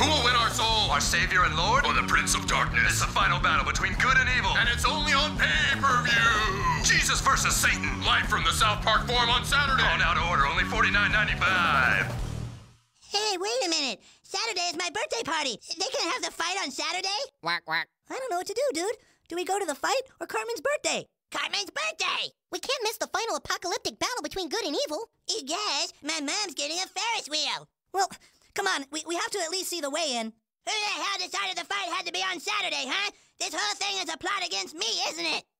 Who will win our soul? Our Savior and Lord? Or the Prince of Darkness? It's the final battle between good and evil. And it's only on pay-per-view. Jesus versus Satan. Live from the South Park Forum on Saturday. Call now to order, only $49.95. Hey, wait a minute. Saturday is my birthday party. They can have the fight on Saturday? Quack, quack. I don't know what to do, dude. Do we go to the fight or Carmen's birthday? Carmen's birthday! We can't miss the final apocalyptic battle between good and evil. Yes, my mom's getting a Ferris wheel. Well, come on. We have to at least see the weigh-in. Who the hell decided the fight had to be on Saturday, huh? This whole thing is a plot against me, isn't it?